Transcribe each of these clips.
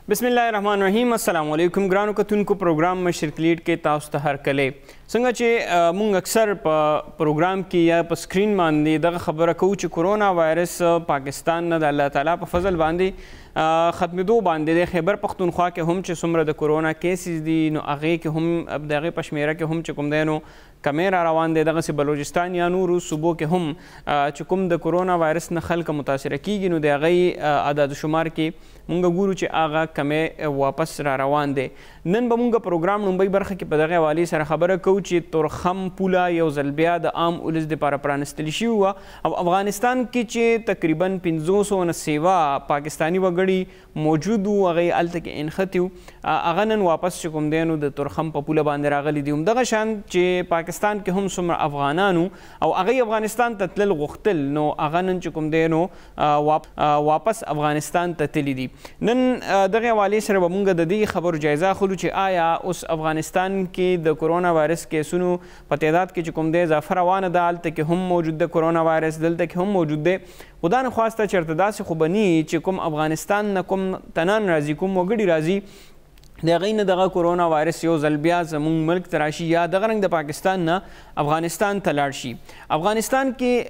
بسم الله الرحمن الرحیم. السلام علیکم ګرانو کتونکو. پروګرام مشرق لیډ کې تاسو ته هر کله څنګه چې مونږ اکثر په پروګرام کې یا په سکرین باندې دغه خبره کوو چې کورونا وایرس پاکستان نه د الله تعالی په فضل باندې ختمېدو باندې د خیبر پختونخوا کې هم چې څومره د کورونا کیسز دي نو هغې کې هم د هغې په شمېره کې هم چې کوم دی نو کمی را روان دی. دغسې بلوچستان یا نورو صوبو کې هم چې کوم د کورونا وایرس نه خلک متاثره کیږي نو د هغې عدد شمار کې مونږ ګورو چې هغه کمی واپس را روان دی. نن به مونږ پروګرام لومبۍ برخه کې په دغې حوالې سره خبره کوو چې تورخم پوله یو ځل بیا د عام ولس دپاره پرانستلي شوي وه او افغانستان کې چې تقریبا 500 نه سیوا پاکستاني وګړي موجود وو هغې هلته کې انښتي وو هغه نن واپس چې کوم دی نو د تورخم په پوله باندې راغلي دي. همدغه شان چې پاکستان کې هم څومره افغانانو او هغې افغانستان ته تلل غوښتل نو هغه نن چې کوم دی نو واپس افغانستان ته تللي دي. نن دغې حوالې سره به مونږ د دې خبرو جایزه اخلو چې آیا اوس افغانستان کې د کورونا وایرس کیسونو په تعداد کې چې کوم دی اضافه روانه ده، هلته کې هم موجود ده کورونا وایرس، دلته کې هم موجود دی. خو دا نه خواسته چېرته داسې خو به ني چې کوم افغانستان نه کوم تنان راځي، کوم وګړي راځي د هغې نه دغه کورونا وایرس یو ځل بیا زموږ ملک ته راشي یا دغه رنګ د پاکستان نه افغانستان ته لاړ شي. افغانستان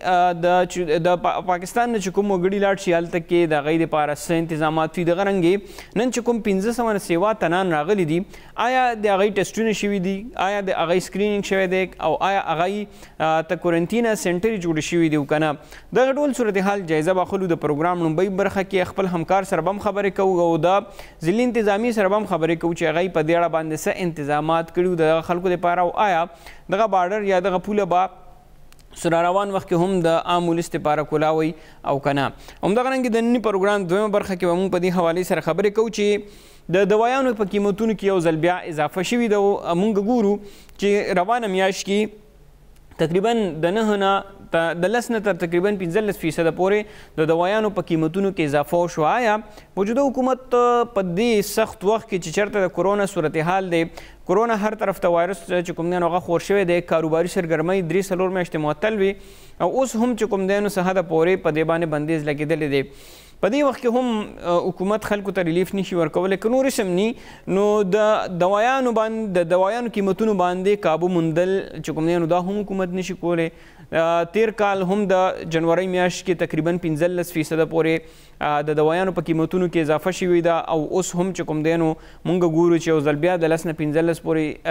کې د پاکستان نه چې کوم وګړي لاړ شي هلته کې د هغې دپاره څه انتظامات وي. دغه رنګې نن چې کوم 500 نه سیوا تنان راغلي دي، آیا د هغې ټسټونه شوي دي، آیا د هغې سکرینینګ شوی دی او آیا هغې ته کورنټینه سنټرې جوړې شوي دي او که نه. دغه ټول صورتحال جایزه به اخلو. د پروګرام لومبۍ برخه کې خپل همکار سره به هم خبرې کوو او د ضلعي انتظامي سره به هم خبرې کوو چې هغوی په دې اړه باندې څه انتظامات کړي د خلکو دپاره او آیا دغه بارډر یا دغه پوله به سره روان وخت کې هم د عام ولس دپاره کولاوي او که نه. همدغه رنګې د ننني پروګرام دویمه برخه کې به موږ په دې حوالې سره خبرې کوو چې د دوایانو په قیمتونو کې یو ځل بیا اضافه شوي ده. موږ ګورو چې روانه میاشت کې تقریبا د 9 نه د 10 نه تر تقریبا 15% پورې د دوایانو په قیمتونو کې اضافه وشوه. آیا موجوده حکومت په دې سخت وخت کې چې چېرته د کورونا صورتحال دی، کورونا هر طرف ته وایرس چې کوم دی نو هغه خور شوی دی، کاروباري سرګرمۍ 3-4 میاشتې معطل وي او اوس هم چې کوم دی نو څه حده پورې په دې باندې بندیز لګېدلی دی. په دې وخت کې هم حکومت خلکو ته ریلیف نشي ورکولی که نور اسم ني نو د دوایانو قیمتونو باندې کابو موندل چې کوم دی نو دا هم حکومت نشي کولی. تیر کال هم د جنورۍ میاشت کې تقریبا 15% پورې د دوایانو په قیمتونو کې اضافه شوې ده او اوس هم چې کوم دی نو مونږ ګورو چې یو ځل بیا د 10 نه 15%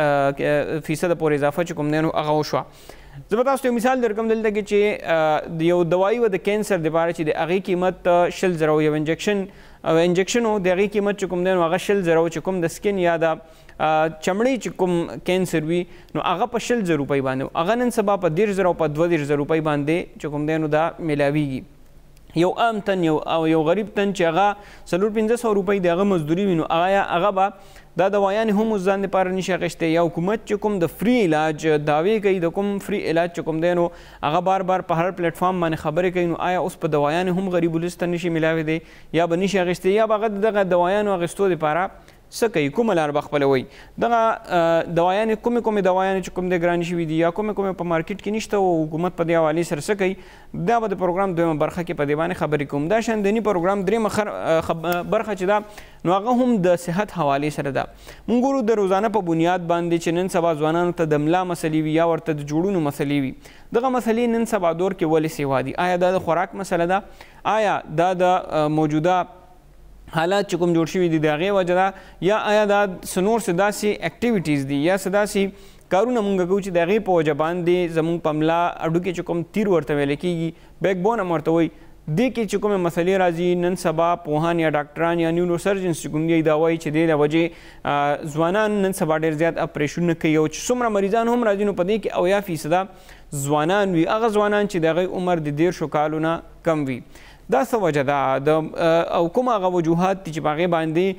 پورې اضافه چې کوم دی نو هغه وشوه. زه به تاسو ته یو مثال درکوم دلته کې چې د یو دوایي و د کینسر دپاره چې د هغې قیمت 100,000 یو انجکشن و د هغې قیمت چې کوم دی نو هغه 100,000 چې کوم د سکن یا د چمړۍ چې کوم کینسر وي نو هغه په 100,000 روپۍ باندې هغه نن سبا په 10,000 او په 22,000 روپۍ باندې چې کوم دی نو دا میلاویږي. یو عام تن یو غریب تن چې هغه 400-500 روپۍ د هغه مزدوري وي نو هغه به دا دوایانې هم اوس ځان دپاره نشي اخیستی. یا حکومت چې کوم د فری علاج دعوې کوي، د کوم فری علاج چې کوم دی نو هغه بار بار په هر پلیټفارم باندې خبرې کوي نو آیا اوس په دوایانې هم غریب ولس ته نشي میلاوی دی یا به نشي اخیستی یا به هغه دغه دوایانو اخیستو دپاره څه کوي، کومه لار به خپلوي. دغه دوایانې کومې دوایانې چې کوم دی ګرانې شوي دي یا کومې په مارکیټ کې نشته او حکومت په دې حوالې سره څه کوي، دا به د پروګرام دویمه برخه کې په دې باندې خبرې کوم. دا شان دني پروګرام درېیمه برخه چې ده نو هغه هم د صحت حوالې سره ده. مونږ ګورو د روزانه په بنیاد باندې چې نن سبا ځوانانو ته د ملا مسلې وي یا ورته د جوړونو مسلې وي. دغه مسلې نن سبا دور کې ولې سیوا دي؟ آیا دا د خوراک مسله ده؟ آیا دا د موجوده حالات چې کوم جوړ شوي دي د هغې وجه ده یا آیا دا څه نور څه داسې اکټیویټیز دي یا څه داسې کارونه مونږ کوو چې د هغې په وجه باندې زموږ په ملا اډوکې چې کوم تیر ورته ویلی کېږي، بیک بون هم ورته وایي، دې کې چې کومې مسلې راځي نن سبا پوهان یا ډاکټران یا نیورو سرجنز چې کوم دی دا وایي چې دې د وجې ځوانان نن سبا ډېر زیات اپریشنونه کوي او چې څومره مریضان هم راځي نو په دې کې 80% ځوانان وي، هغه ځوانان چې د هغوی عمر د 13 کالو نه کم وي. دا څه وجه ده او کوم هغه وجوهات دي چې په هغې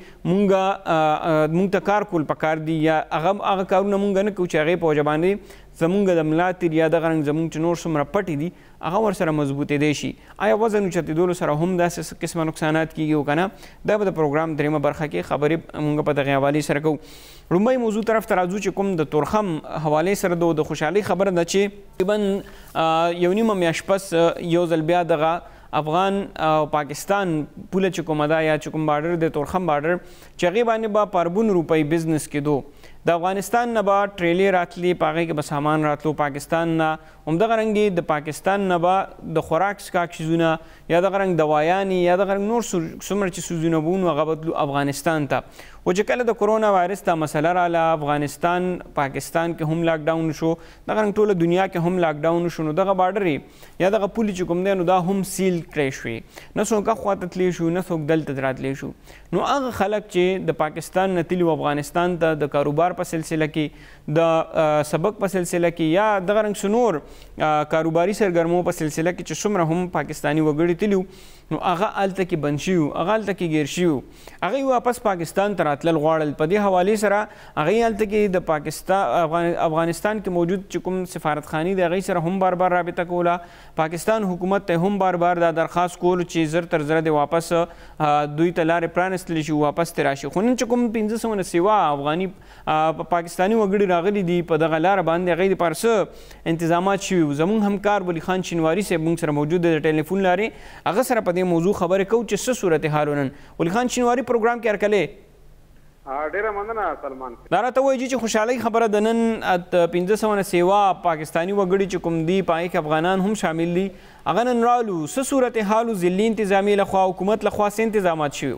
باندې مونږ ته کار کول پکار دي یا هغه کارونه مونږ نه کوو چې هغې په وجه باندې زمونږ د ملا تیر یا دغه رنګ زمونږ چې نور څومره پټې دي هغه ورسره مضبوطېدی شي. آیا وزن اوچتېدلو سره هم داسې قسمه نقصانات کېږي او که نه؟ دا به د پروګرام درېیمه برخه کې خبرې مونږ په دغې حوالې سره کوو. لومبۍ موضوع طرف ته راځو چې کوم د تورخم حوالې سره د خوشحالۍ خبره ده چې تقریبا یو نیمه میاشت پس یو ځل بیا دغه افغان او پاکستان پوله چې کومه ده یا چې کوم بارډر د تورخم بارډر چې هغې باندې به پربون روپۍ بزنس کېدو د افغانستان نه به ټریلې راتلي په هغې کې به سامان راتلو پاکستان نه همدغه رنګې د پاکستان نه به د خوراک څښاک څیزونه یا دغه رنګ دوایانې یا دغه رنګ نور څومره چې څیزونه به نو هغه به تلو افغانستان ته و چې کله د کرونا وایرس دا مسله راله افغانستان پاکستان کې هم لاکډاون شو دغه رنګ ټوله دنیا کې هم لاکډاون شو نو دغه بارډر یا دغه پولې چې کوم دی نو دا هم سیل کړی شوې نه څوک خواته تللی شو نه څوک دلته راتلی شو نو هغه خلک چې د پاکستان نه تلي افغانستان ته د کاروبار په سلسله کې د سبق په سلسله کې یا دغه رنګ نور کاروباري سرګرمو په سلسله کې چې څومره هم پاکستاني وګړي تلي نو هغه هلته کې بند شوي هغه هلته کې ګیر شوي هغوی واپس پاکستان ته راتلل غواړل په دې حوالې سره هغوی هلته کې د پاکستان افغانستان کې موجود چې کوم سفارتخانې د هغوی سره هم بار بار رابطه کوله پاکستان حکومت ته هم بار بار دا درخواست کول چې زر تر زره د واپس دوی ته لارې پرانستلی شي واپس ترې راشي خو نن چې کوم 1500 نه سوا افغاني پاکستاني وګړي راغلي دي په دغه لاره باندې هغوی دپاره څه انتظامات شوي وو زموږ همکار ولی خان شینواري صاحب موږ سره موجود دی د ټلیفون لارې هغه سره په دې موضوع خبرې کوو چې څه صورتحال ونن ولی خان شینواري پروګرام کې هرکلی ډیره مننه سلمان دا راته وایي چې خوشحالۍ خبره د نن 1500 نه سیوا پاکستاني وګړي چې کوم دي په هغې کې افغانان هم شامل دي هغه نن رالو څه صورتحال و ضلعي انتظامي لخوا حکومت لخوا څه انتظامات شوي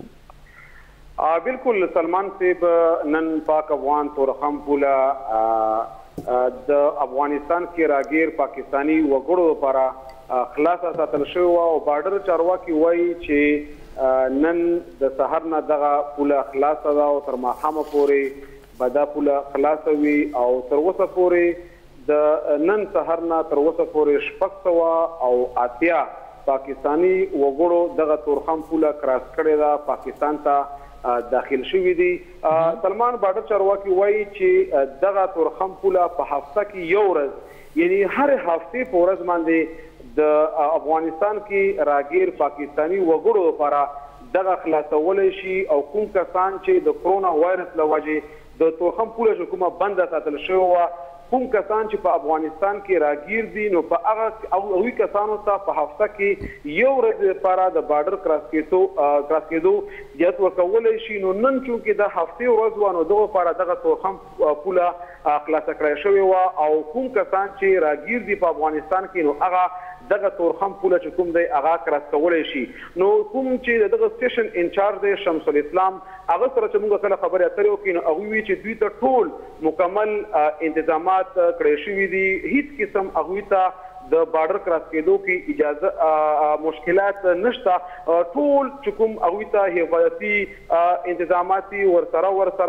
بالکل سلمان صاحب نن پاک افغان تورخم پوله د افغانستان کې راګیر پاکستاني وګړو لپاره خلاصه ساتل شوې وه او بارډر چارواکي وایي چې نن د سحر نه دغه پوله خلاصه ده او تر ماښامه پورې به دا پوله خلاصه وي او تر اوسه پورې د نن سحر نه تر اوسه پورې 600 او 80 پاکستاني وګړو دغه تورخم پوله کراس کړې ده پاکستان ته داخل شوي دي سلمان بارډر چارواکي وایي چې دغه تورخم پوله په هفته کې یو ورځ یعنی هر هفته په ورځ باندې د افغانستان کې راګیر پاکستاني وګړو لپاره دغه خلاصولی شي او کوم کسان چې د کرونا وایرس له وجې د تورخم پوله چې کومه بنده ساتل شوې وه کوم کسان چې په افغانستان کې راګیر دي نو په هغوی کسانو ته په هفته کې یو ورځ لپاره د بارډر کراس کېدو اجازت ورکولی شي نو نن چونکې د هفتې ورځ وه نو دغه لپاره دغه تورخم پوله خلاصه کړی شوې وه او کوم کسان چې راګیر دي په افغانستان کې نو هغه دغه تورخم پوله چې کوم دی هغه کراس کولی شي نو کوم چې دغه سټیشن انچارج دی شمس الاسلام هغه سره چې موږ کله خبرې اترې وکړو نو هغوی وایي چې دوی ته ټول مکمل انتظامات کړی شوي دي هیڅ قسم هغوی ته د بارډر کراس کېدو کې اجازه مشکلات نشته ټول چې کوم هغوی ته حفاظتي انتظامات ورسره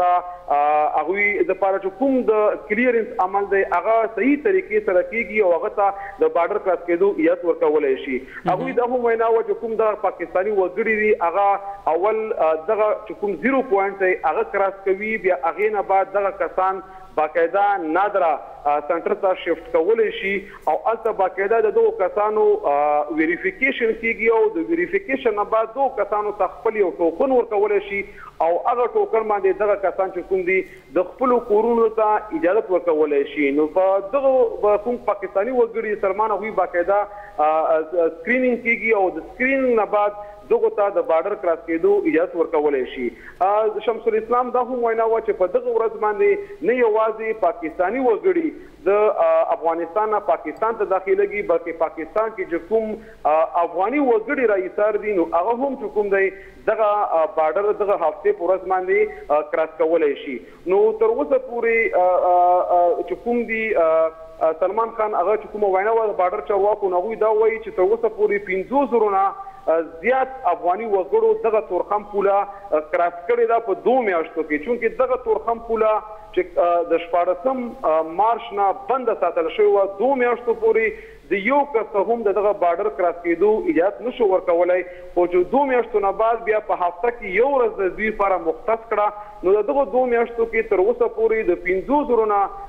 هغوی دپاره چې کوم د کلیرنس عمل دی هغه صحیح طریقې سره کېږي او هغه ته د بارډر کراس کېدو اجازت ورکولی شي هغوی دا هم وینا وه چې کوم دغه پاکستاني وګړي دي هغه اول دغه چې کوم 0 پوینټ دی هغه کراس کوي بیا هغې نه بعد دغه کسان باقاعده نادره سنټر ته شفټ کولی شي او هلته باقاعده د دغو کسانو ویریفیکیشن کیږي او د ویریفیکیشن نه بعد دغو کسانو ته خپل یو ټوکن ورکولی شي او هغه ټوکن باندې دغه کسان چې کوم دي د خپلو کورونو ته اجازت ورکولی شي نو په دغه کوم پاکستاني وګړي سلمان هغوی باقاعده سکرینینګ کیږي او د سکرینینګ نه بعد دغه ته د بارډر کراس کېدو اجازت ورکولی شي شمس الاسلام دا هم وینا وه چې په دغه ورځ باندې نه یوازې پاکستاني وګړي د افغانستان نه پاکستان ته داخلېږي بلکې پاکستان کې چې کوم افغاني وګړي راایسار دي نو هغه هم چې کوم دی دغه بارډر دغه هفتې په ورځ باندې کراس کولی شي نو تر اوسه پورې چې کوم دي سلمان خان هغه چې کومه وینا وه د بارډر چارواکو نو هغوی دا وایي چې تر اوسه پورې 500 نه زیات افغاني وګړو دغه تورخم پوله کراس کړې ده په 2 میاشتو کې چونکې دغه تورخم پوله چې د 14 مارچ نه بنده ساتل شوې وه 2 میاشتو پورې د یو کس هم دغه بارډر کراس کېدو اجازت نشو ورکولی خو چې 2 میاشتو نه بعد بیا په هفته کې یو ورځ د دوی لپاره مختص کړه نو د دغه 2 میاشتو کې تر اوسه پورې د 500 نه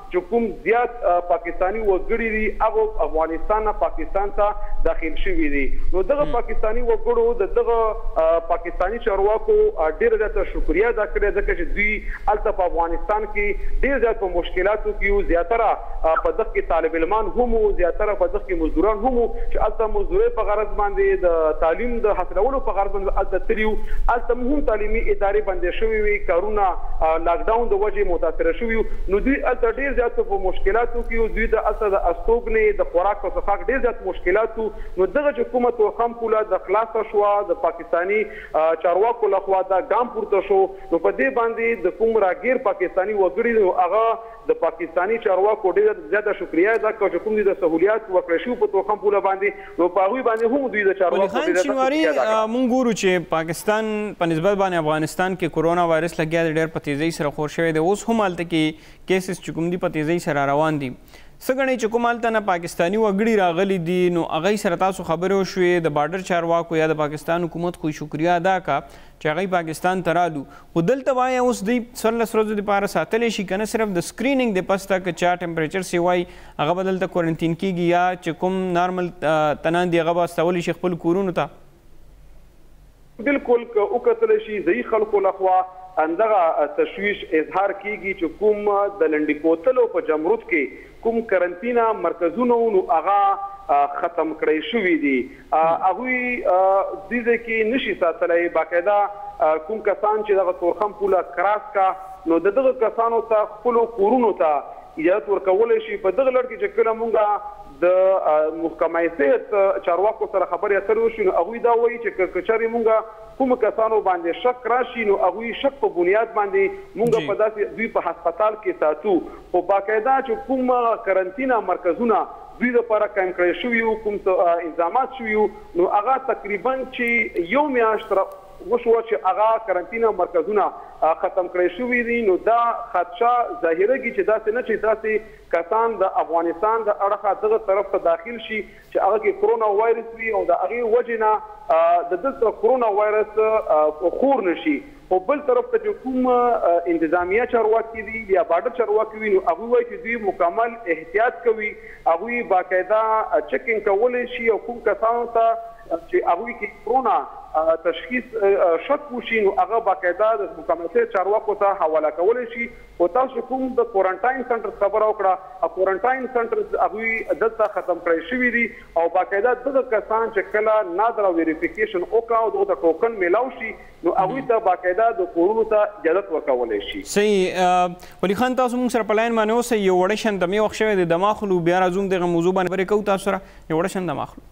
چې کوم زیات پاکستاني وګړي دي هغه افغانستان نه پاکستان ته داخل شوي دي. نو دغه پاکستاني وګړو دغه پاکستاني چارواکو ډېر زیاته شکریا ادا کړې ځکه چې دوی هلته په افغانستان کې ډېر زیات په مشکلاتو کې یو زیاتره په دغه کې طالب علمان هم زیاتره په دغه کې مزدوران هم چې هلته مزدورۍ په غرض باندې د تعلیم د حاصلولو په غرض باندې هلته تلي وو. هلته هم تعلیمي ادارې بندې شوې وي، کارونه لاکډاون د وجې متاثره شوي وو. نو دوی هلته ډېر زیات په مشکلاتو کې وو. دوی د هلته د استوګنې د خوراک او څښاک ډېر زیات مشکلات وو. نو دغه چې کومه تورخم پوله د خلاصه شوه د پاکستاني چارواکو لخوا دا ګام پورته شو. نو په دې باندې د کوم راګیر پاکستاني وګړي نو هغه د پاکستاني چارواکو ډېر زیاته شکریا ادا کړه چې کوم د سہولیات ورکړل شو په تورخم پوله باندې. نو په هغوی باندې هم دوی د چارواکو ډېر زیاته مونږ ګورو چې پاکستان په نسبت باندې افغانستان کې کورونا وایرس لګیا دی، ډېر په تیزۍ سره خور شوی دی. اوس هم هلته کې کیسز چې کوم دي په تیزۍ سره روان دي. څه ګڼئ چې کوم هلته نه پاکستاني وګړي راغلي دي نو هغوی سره تاسو خبرې وشوې د بارډر چارواکو یا د پاکستان حکومت خو شکریا ادا کړه چې هغوی پاکستان ته رالو. خو دلته وایه اوس دوی 14 ورځو دپاره ساتلی شي که نه صرف د سکرینینګ د پس ته که چا ټمپریچر سي وایي هغه به دلته کورنټین کېږي یا چې کوم نارمل تنان دي هغه به استولی شي خپل کورونو ته؟ بالکل که وکتلی شي ضعیف خلکو لخوا اندغه تشویش اظهار کیږي چې کوم د لنډي کوتلو په جمرود کې کوم کرنټینا مرکزونه نو هغه ختم کړی شوي دي. هغوی دې ځای کې نشي ساتلی. باقاعده کوم کسان چې دغه تورخم پوله کراس کا نو د دغه کسانو ته خپلو کورونو ته اجازت ورکولی شي. په دغه لړ کې چې کله مونږ د محکمه صحت چارواکو سره خبرې اترې وشي نو هغوی دا وایي چې که چېرې مونږ کوم کسانو باندې شک راشي نو هغوی شک په بنیاد باندې مونږ په داسې دوی په هسپتال کې ساتو. خو باقاعده چې کوم کرنټینا مرکزونه دوی لپاره قایم کړی شوي وو، کوم انتظامات شوي وو نو هغه تقریبا چې یو میاشت وشوه چې هغه کرنټینا مرکزونه ختم کړی شوي دي. نو دا خدشه ظاهرېږي چې داسې نه چې داسې کسان د افغانستان د اړخه دغه طرف ته داخل شي چې هغه کې کرونا وایرس وي او د هغې وجې نه د دلته کرونا وایرس خور نشي. خو بل طرف ته چې کوم انتظامیه چارواکي دي یا بارډر چارواکي وي نو هغوی وایي چې دوی مکمل احتیاط کوي. هغوی باقاعده چیکینګ کولی شي او کوم کسانو ته چې هغوی کې کرونا تشخیص شک وشي نو هغه باقاعده د مکمل چارواکو ته حواله کولی شي. او تاسو کوم د کوارنټاین سنټر خبره وکړه، کوارنټاین سنټر هغوی دلته ختم کړی شوي دي او باقاعده دغه کسان چې کله نادره ویریفیکیشن وکړه او دغه ټوکن میلاو شي نو هغوی ته باقاعده د کورونو ته اجازت ورکولی شي. صحیح. ولي خان تاسو موږ سره په لاین باندې اوسئ. یو وړه شندمې وخت شوی دی دم اخلو، بیا راځو دغه موضوع باندې خبرې کوو تاسو سره. یو وړه شندم اخلو.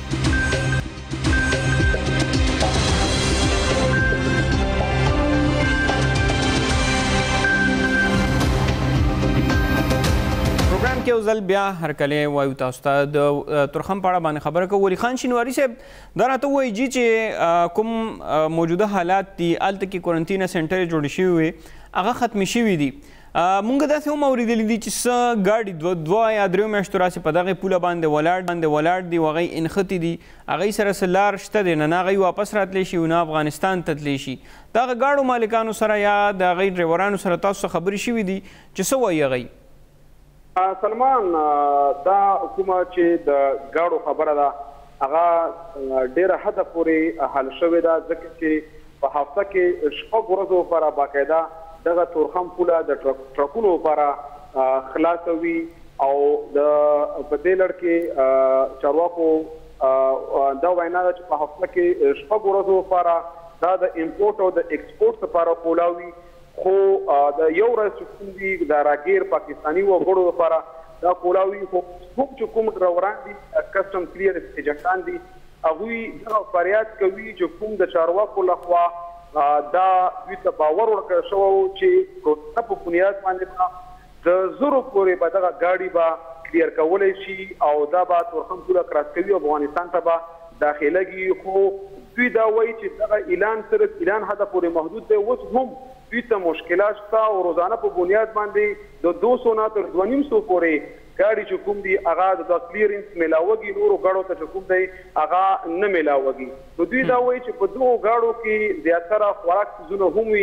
پروګرام کې یو ځل بیا هرکلی وایو تاسو ته د تورخم په اړه باندې خبره کوو. ولي خان شینواري صاحب دا راته ووایي جي چې کوم موجوده حالات دي هلته کې کورنټینه سنټرې جوړې شوي وې هغه ختمې شوي دي. مونږ داسې هم اورېدلي دي چې څه ګاډي دوه یا دریو میاشتو راسې په دغې پوله باندې ولاړ دي او هغوی انښتې دي. هغوی سره څه لار شته دی نه هغوی واپس راتلی شي نه افغانستان ته تللی شي. د هغه ګاډو مالکانو سره یا د هغوی ډریورانو سره تاسو څه خبرې شوي دي چې څه وایي هغوی؟ سلمان دا کومه چې د ګاډو خبره ده هغه ډېره حده پورې حل شوې ده ځکه چې په هفته کې شپږ ورځو لپاره باقاعده دغه تورخم پوله د ټرکونو لپاره خلاصه وي او د په دې لړ کې چارواکو دا وینا ده چې په هفته کې شپږ ورځو لپاره دا د امپورټ او د ایکسپورټ لپاره پوله وي. خو د یو ورځ چې کوم دي د راګیر پاکستاني وګړو لپاره دا پوله وي. خو څوک چې کوم ډریوران دي کسټم کلیرنس ایجنټان دي هغوی دغه فریاد کوي چې کوم د چارواکو لخوا دا دوی ته باور ورکړل شوی و چې کورونا په بنیاد باندې د زرو پورې به دغه ګاډي به کلیر کولی شي او دا به تورخم پوله کراس کوي او افغانستان ته به داخلېږي. خو دوی دا وایي چې دغه اعلان صرف اعلان حده پورې محدود دی. اوس هم دوی ته مشکلات شته او روزانه په بنیاد باندې د 200 نه تر 250 پورې ګاډي چې کوم دي هغه د کلیرنس میلاوږي، نورو ګاډو ته چې کوم دی هغه نه میلاوږي. نو دوی دا وایي چې په دغو ګاډو کې زیاتره خوراک څیزونه هم وي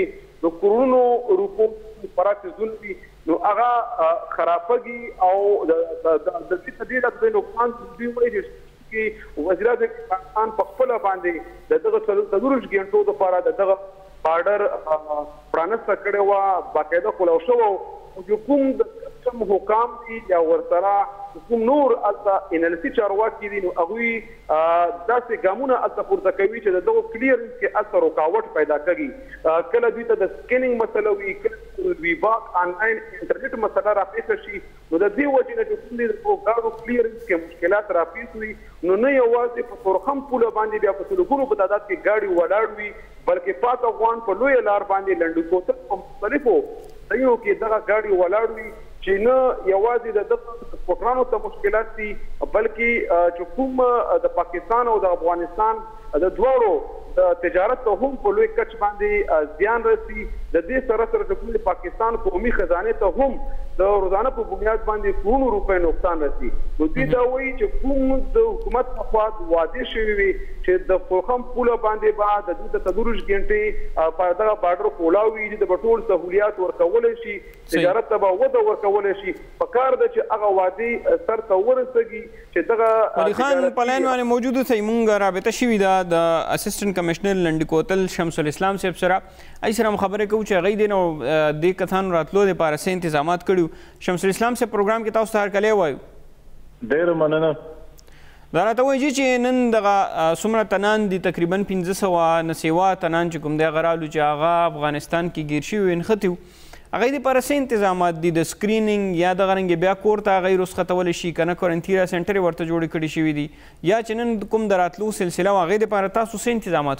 د کورونو روپو پراتزون دي نو هغه خرابګي او د دې تدبیر د نقصان دوی وایي چې وزیر اعظم پاکستان په خپل باندې دغه 3 غنټو د لپاره دغه بارډر پرانسته کړي وا باقاعده خلاص شو او کوم د کم حکام دي یا ورسره کوم نور الته انالیسي چارواکي دي نو هغوی داسې ګامونه الته پورته کوي چې دغه کلیرنس کې الته رکاوټ پیدا کوي کله دوی ته د سکینینګ مسله وي کله دوی باک آنلاین انټرنیټ مسله راپېښه شي نو د دې وجې نه چې کوم دي د ګاډو کلیرنس کې مشکلات راپېښ وي نو نه یوازې په تورخم پوله باندې بیا په سلګونو په تعداد کې ګاډي ولاړ وي بلکې پاک افغان په لوی لار باندې لنډو کوتل په مختلفو ځایونو کې دغه ګاډي ولاړ وي چې نه یوازې د سپوټرانو ته مشکلات دي بلکې چې کوم د پاکستان او د افغانستان د دواړو د تجارت ته هم په لوی کچ باندې زیان رسي د دې سره سره د کوم پاکستان قومي خزانه ته هم د روزانه په بنیاد باندې کروڑو روپے نقصان رسي نو دې دا وایي چې کوم د حکومت په خوا وعده شوی وي چې د فوخم پوله باندې بعد د دې تدورج غنټي په دغه بارډر کولاوي د بټول سہولیات ورکول شي تجارت ته وده ورکول شي په کار د چې هغه وعده سر ته ورسېږي چې دغه علي خان پلان باندې موجود سي مونږ رابطه شوی دا د اسسټنټ کمشنر لنډ کوتل شمس الاسلام صاحب سره ای سره خبرې کوو چې غي دین او د کثان راتلو لپاره سه تنظیمات کړو شمس الاسلام سے پروګرام کې تاسو ته هرکلی وایو ډېر مننه دا راته وایي چې نن دغه څومره تنان دي تقریبا 1500 نسیوا تنان چې کوم دی غرالو چې هغه افغانستان کې ګیر شوي نښتي هغوی دپاره څه انتظامات دي د سکرینینګ یا دغه رنګې بیا کور ته هغوی رخصتولی شي که نه کورنټیرا سنټر یې ورته جوړې کړي شوي دي یا چې نن کوم د راتلو سلسله وه هغوی دپاره تاسو څه انتظامات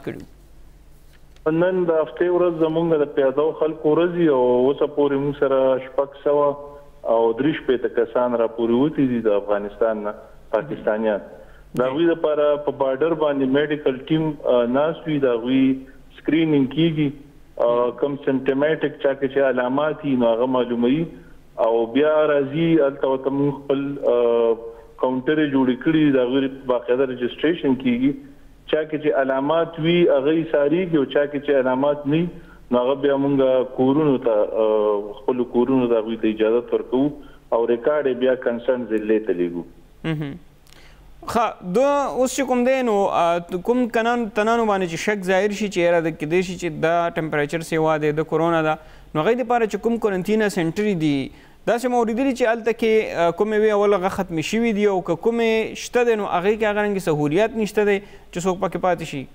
کړي نن د هفتې ورځ زموږ د پیاده خلکو ورځي او اوسه پورې موږ سره 600 او 3 کسان راپورې وتي دي د افغانستان نه پاکستانیان د هغوی دپاره په بارډر باندې میډیکل ټیم ناست وي د هغوی سکرینینګ کیږي کوم سمټماټیک چا کې چې علامات وي نو هغه معلوموي او بیا راځي هلته ورته موږ خپل کاونټر یې جوړې کړي د هغوی باقاعده رجسټریشن کیږي چا کې چې علامات وي هغه یې څارېږي او چا کې چې علامات نه نو هغه بیا موږ کورونو ته خپلو کورونو ته هغوی ته اجازت ورکوو او ریکارډ یې بیا کنسرن ضلعې ته لیږو ښه دا اوس چې کوم دی نو کوم تنانو باندې چې شک ظاهر شي چې یاره د کیدای شي چې دا ټمپریچر سیوا دی د کورونا ده نو هغوی دپاره چې کوم کورنټینا سنټرې دي داسې مو اورېدلي چې هلته کې کومې وې اول هغه ختمې شوي دي او که کومې شته دی نو هغې کې هغه رنګې سهولیات نشته دی چې څوک پکې پاتې شي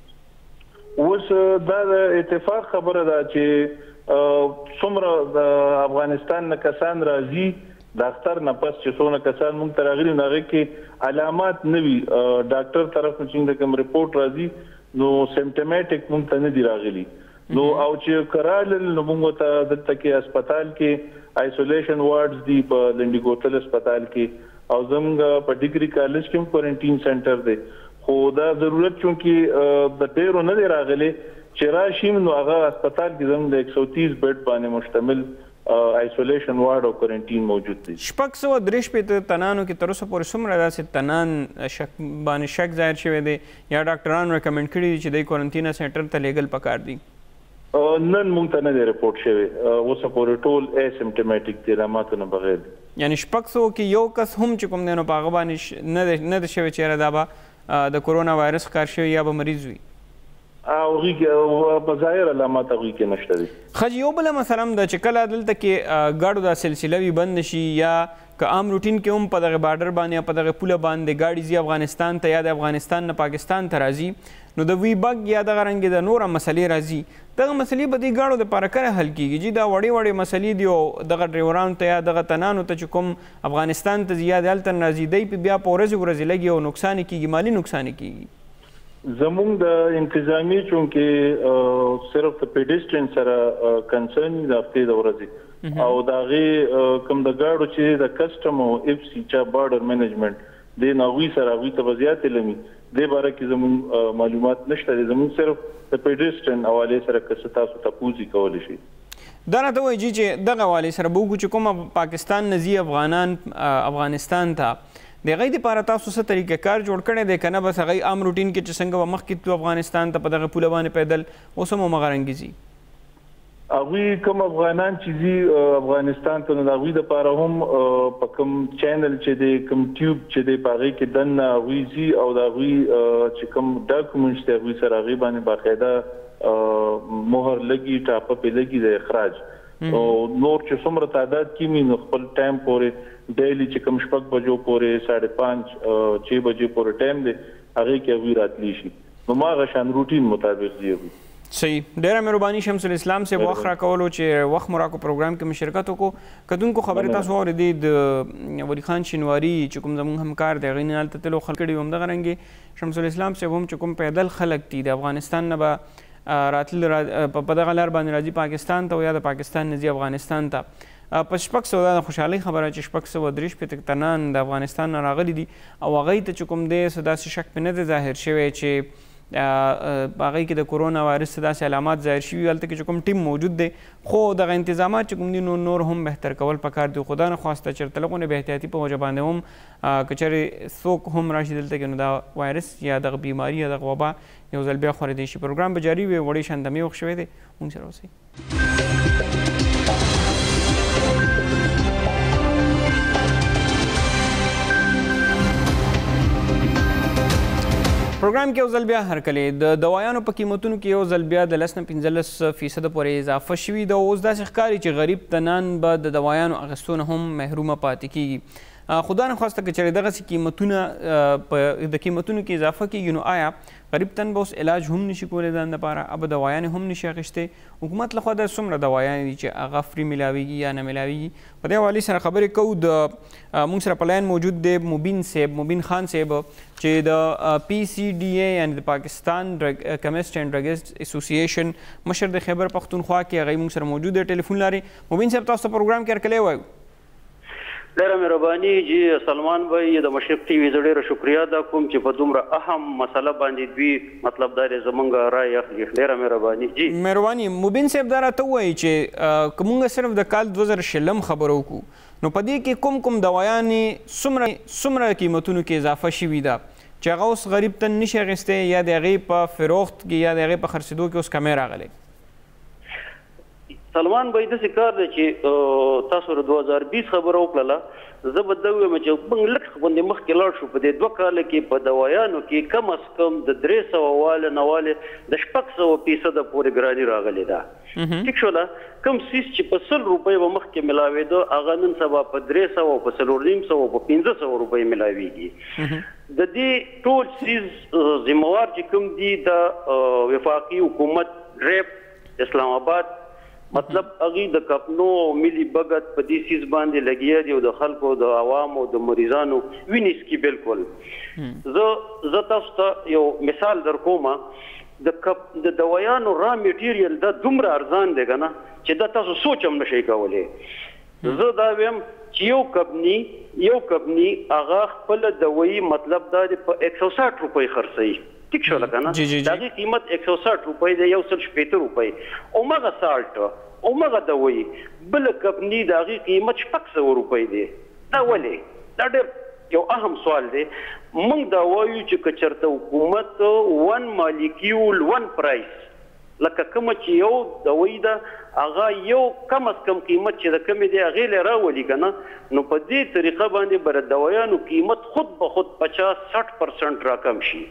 اوس دا د اتفاق خبره ده چې څومره د افغانستان نه کسان راځي د اختر نه پس چې څونه کسان موږ ته راغلي نو هغې کې علامات نه وي ډاکټر طرف نه چې کوم رپورټ راځي نو سمټماټیک موږ ته نه دي راغلي نو او چې که رالل نو موږ ته دلته کې هسپتال کې آیسولیشن وارډز دي په لنډي کوتل هسپتال کې او زموږ په ډیګري کالج کې هم کوارنټین سنټر دی خو دا ضرورت چونکې د ډېرو نه دی راغلی چې راشي نو هغه هسپتال کې زموږ د 130 بیډ باندې مشتمل آیسولیشن وارډ او کوارنټین موجود دی 653 تنانو کې تر اوسه پورې څومره داسې تنان باندې شک ظاهر شوی دی یا ډاکټران ریکمنډ کړي دي چې د کوارنټینا سنټر ته لیږل پکار دي نن مونږ ته نه دی رپورټ شوی اوسه پورې ټول اسمټماټیک دي علاماتو نه بغیر دي یعنی 600 کې یو کس هم چې کوم دی نو په هغه باندې نه دی شوی چې دا به د کورونا وایرس ښکار شوی یا به مریض وي هغوی کې په ظاهر علامات هغوی کې نشته دي ښه یو بله مسله هم ده چې کله دلته کې ګاډو دا سلسله وي بند شي یا که عام روټین کې هم په دغه بارډر باندې یا په دغه پوله باندې ګاډي ځي افغانستان ته یا د افغانستان نه پاکستان ته راځي نو د وی بګ یا دغه رنګې د نوره مسلې راځي دغه مسلې به دې ګاډو دپاره کله حل کېږي چې دا وړې وړې مسلې دي او دغه ډریورانو ته یا دغه تنانو ته چې کوم افغانستان ته ځي یا د هلته نه راځي دی په بیا په ورځې ورځې لګي او نقصان یې کېږي مالي نقصان یې کېږي زموږ د انتظامی چونکې صرف د پیډسټرین سره کنسرن د هفتې د ورځې او د هغې کوم د ګاډو چې د کسټم او اف سی چا بارډر مینجمنټ د هغوی سره هغوی ته به زیاتې لمي دې باره کې زموږ معلومات نشته دی زموږ صرف د پیډسټرین حوالې سره که څه تاسو تپوسي کولی شي دا راته وایي چې دغه حوالې سره به وګورو چې کومه پاکستان نه ځي افغانستان ته د هغوی دپاره تاسو څه طریقه کار جوړ کړی دی که نه بس هغوی عام روټین کې چې څنګه به مخکې تلو افغانستان ته په دغه پوله باندې پیدل اوس هم همغه رنګې ځي هغوی کوم افغانان چې ځي افغانستان ته نو د هغوی دپاره هم په کوم چینل چې دی کوم ټیوب چې دی په هغې کې دننه هغوی ځي او د هغوی چې کوم ډاکومنټس دی هغوی سره هغې باندې باقاعده مهر لګي ټاپه پې لګي د اخراج او نور چې څومره تعداد کې وي نو خپل ټایم پورې ډیلی چې کوم 6 بجو پورې 5:30 6 بجې پورې ټایم دی هغې کې هغوی راتلی شي نو ما هغه شان روټین مطابق ځي هغوی. صحیح ډیره مهرباني شمس الاسلام صاحب وخت راکولو چې وخت مو راکړو پروګرام کې مو شرکت وکړو. کتونکو خبرې تاسو واورېدې د ولي خان شینواري چې کوم زموږ همکار دی هغې نه هلته تلو خلک کړي وو همدغه رنګې شمس الاسلام صاحب هم چې کوم پیدل خلک دي د افغانستان نه به راتلل په دغه لار باندې راځي پاکستان ته او یا د پاکستان نه ځي افغانستان ته په 600 دا د خوشحالۍ خبره چې 633 تنان د افغانستان نه راغلي دي او هغوی ته چې کوم دی څه داسې شک پې نه دی ظاهر شوی چې هغې کې د کرونا وایرس څه داسې علامات ظاهر شوي هلته کې چې کوم ټیم موجود دی خو دغه انتظامات چې کوم دي نور هم بهتر کول پکار دي خو دا نه خواسته چېرته لږونه بې احتیاطي په وجه باندې هم که چېرې څوک هم راشي دلته کې نو دا وایرس یا دغه بیماري یا دغه وبا یو ځل بیا خورېدی شي. پروګرام به جاري وي وړې شاندمې وخت شوی دی مونږ سره اوسئ. پروګرام کې یو ځل بیا هرکلی د دوایانو په قیمتونو کې یو ځل بیا د 10 نه 15% پورې اضافه شوي ده. اوس داسې ښکاري چې غریب تنان به د دوایانو اخیستو نه هم محرومه پاتې کیږي. خدا نه خواسته که چېرې دغسې قیمتونه د قیمتونو کې اضافه کیږي نو آیا غریب تن به اوس علاج هم نشي کولی ځان دپاره به دوایانې هم نشي اخیستی. حکومت لخوا دا څومره دوایانې دي چې هغه فري میلاویږي یا نه میلاویږي په دې حوالې سره خبرې کوو. د موږ سره په لاین موجود دی مبین خان صاحب چې د PCDA یعنې د پاکستان کیمسټ اینډ ډرګسټ اسوسییشن مشر د خیبر پښتونخوا کې هغوی موږ سره موجود دی ټلیفون لارې. مبین صاحب تاسو ته پروګرام کې هرکلی وایو. ډیره مهرباني جی سلمان بھائی د مشرق ټي وي زه ډیره شکریا ادا کوم چې په دومره اهم مسله باندې دوی مطلب دا دی زمونږ رای اخلي. ډیره مهرباني جی. مهرباني مبین صاحب دا راته ووایي چې که مونږ صرف د کال 2020 خبرو وکړو نو په دې کې کوم دوایانې څومره قیمتونو کې اضافه شوي ده چې هغه اوس غریب تن نشي اخیستی یا د هغې په فروخت کې یا د هغې په خرڅېدو کې اوس کمی راغلی؟ سلمان بھائی داسې کار دی چې تاسو د 2020 خبره وکړله زه به دا ووایم چې موږ لږ غوندې مخکې لاړ شو په دې 2 کاله کې په دوایانو کې کم از کم د 300 واله نه والې د 600% پورې ګراني راغلې ده. ټیک شوله کوم څیز چې په 100 روپۍ به مخکې میلاوېده هغه نن سبا په 300 او په 450 او په 500 روپۍ میلاوېږي. د دې ټول څیز ذمهوار چې کوم دي د وفاقي حکومت ریپ اسلام آباد مطلب هغې د کپنو او ملي بګت په دې څیز باندې لګیا دي او د خلکو د عوامو د مریضانو وینې څکي. بالکل زه تاسو ته یو مثال در کومه د دوایانو را میټیریل دا دومره ارزان دی که نه چې دا تاسو سوچ هم نشئ کولی. زه دا ویم چې یو کمپني هغه خپله دوایي مطلب دا دی په 160 روپۍ خرڅوي. ټیک شوله که نه د هغې قیمت 160 روپۍ دی 160 روپۍ. اومغه سالټ اومغه دوایي بله کمپني د هغې قیمت 600 روپۍ دی. دا ولې؟ دا ډېر یو اهم سوال دی. موږ دا وایو چې که چېرته حکومت 1 مالیکیول 1 پرایس لکه کومه چې یو دوایي ده هغه یو کم از کم قیمت چې د کمې دی هغې لی راولي که نه نو په دې طریقه باندې به د دوایانو قیمت خود به خود 50-60% راکم شي.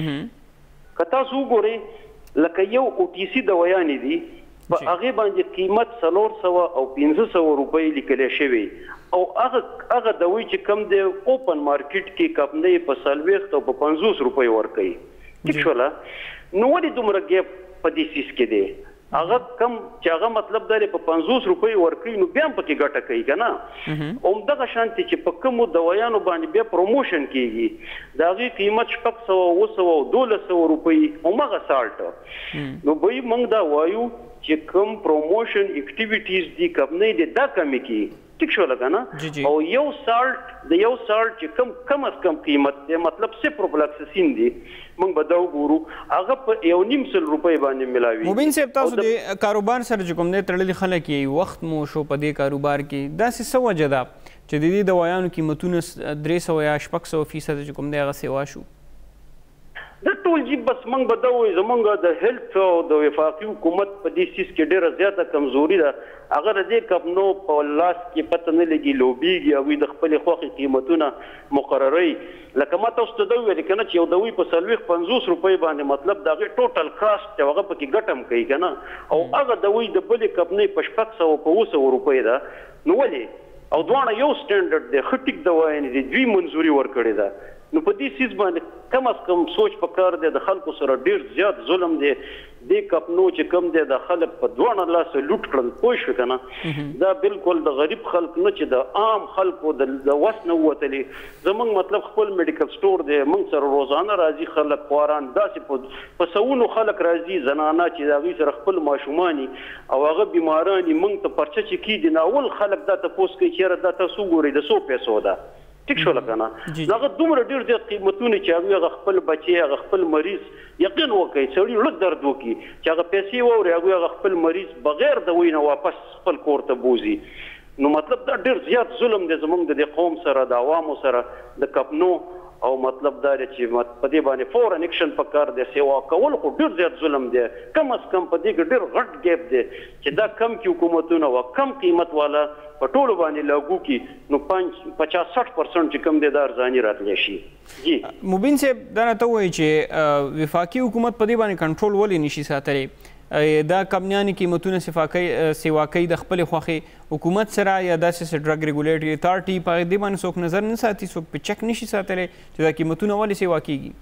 که تاسو وګورئ لکه یو OTC دوایانې دي په هغې باندې قیمت 400 او 500 روپۍ لیکلی شوی او هغه دوایي چې کم دی اوپن مارکیټ کې کمپنۍ په 40 او په 50 روپۍ ورکوي. ټیک شوله نو ولې دومره ګیپ په دې سیس کې دی؟ هغه کم چې هغه مطلب دا دی په 50 روپۍ ورکوي نو بیا هم پکې ګټه کوي که نه. همدغه شانتې چې په کومو دوایانو باندې بیا پروموشن کېږي د هغې قیمت 600 او 900 او 1200 روپۍ همغه سالټ نو به موږ دا وایو چې کوم پروموشن اکټیویټیز دي کمپنۍ دې دا کمې کړي. ټیک شوله که نه او یو سالټ چې کم از کم قیمت دی مطلب سپروفلاکسسین دی موږ به دا وګورو هغه په 1.5 روپۍ باندې میلاوي. مبین صاحب تاسو د کاروبار سره چې کوم دی تړلي خلک یې وخت مو شو په دې کاروبار کې داسې څه وجه ده چې د دې دوایانو قیمتونه 300 یا 600% چې کوم دی هغه سیوا شو؟ د ټول ټول جی بس موږ به دا وایو زموږ د هیلث او د وفاقي حکومت په دې سیس کې ډېره زیاته کمزوري ده. هغه د دې کمپنو په لاس کې پته نه لګي لوبېږي هغوی د خپلې خوښې قیمتونه مقرروي. لکه ما تاسو ته دا وویل که نه چې یو دوی په 40-50 روپۍ باندې مطلب د هغې ټوټل کاسټ چې هغه پکې ګټه هم کوي که نه او هغه دوی د بلې کمپنۍ په 600 روپۍ ده. نو ولې او دواړه یو سټینډرډ دی ښه ټیک دوايانې دي دوی منظوري ورکړې ده. نو په دې سیس باندې کم از کم سوچ پکار دی. د خلکو سره ډیر زیات ظلم دی. دې کمپنو چې کم دی د خلک په دواړه لاسه لوټ کړل پوه شو که نه دا بالکل د غریب خلک نه چې د عام خلکو د وس نه ووتلې. زموږ مطلب خپل میډیکل سټور دی موږ سره روزانه راځي خلک خواران داسې په سوونو خلک راځي زنانه چې د هغوی سره خپل ماشومان او هغه بیماران موږ ته پرچه چې کېږي نو اول خلک دا تپوس کوي چېرې دا تاسو ګورئ د 100 پیسو ده ټیک شو لکه نه هغه دومره ډېر زیات قیمتونه چې هغوی هغه خپل بچی هغه خپل مریض یقین وکړي سړي لږ درد وکړي چې هغه پیسې واوري هغوی هغه خپل مریض بغیر د وی نه واپس خپل کور ته بوځي. نو مطلب دا ډېر زیات ظلم دی زموږ د دې قوم سره د عوامو سره د کپنو او مطلب دا دی چې په دې باندې فورن اکشن پکار دی. سیوا کول خو ډېر زیات ظلم دی. کم از کم په دې کې ډېر غټ ګیپ دی چې دا کم کې حکومتونه و کم قیمت والا په ټولو باندې لاګو کړي نو 50-60% چې کم دی دا ارزاني راتلی شي. جی مبین صاحب دا راته ووایي چې وفاقي حکومت په دې باندې کنټرول ولې نشي ساتلی؟ دا کمپنیانې قیمتونه سیوا کوي د خپلې خوښې حکومت سره یا داسې ډرګ ریګولیټري اتارټي په دې باندې څوک نظر نه ساتي څوک په چک نشي ساتلی چې دا قیمتونه ولې سیوا کیږي؟